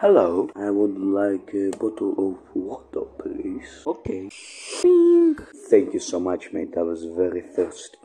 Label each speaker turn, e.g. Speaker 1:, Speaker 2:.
Speaker 1: Hello, I would like a bottle of water, please. Okay. Bing. Thank you so much, mate. I was very thirsty.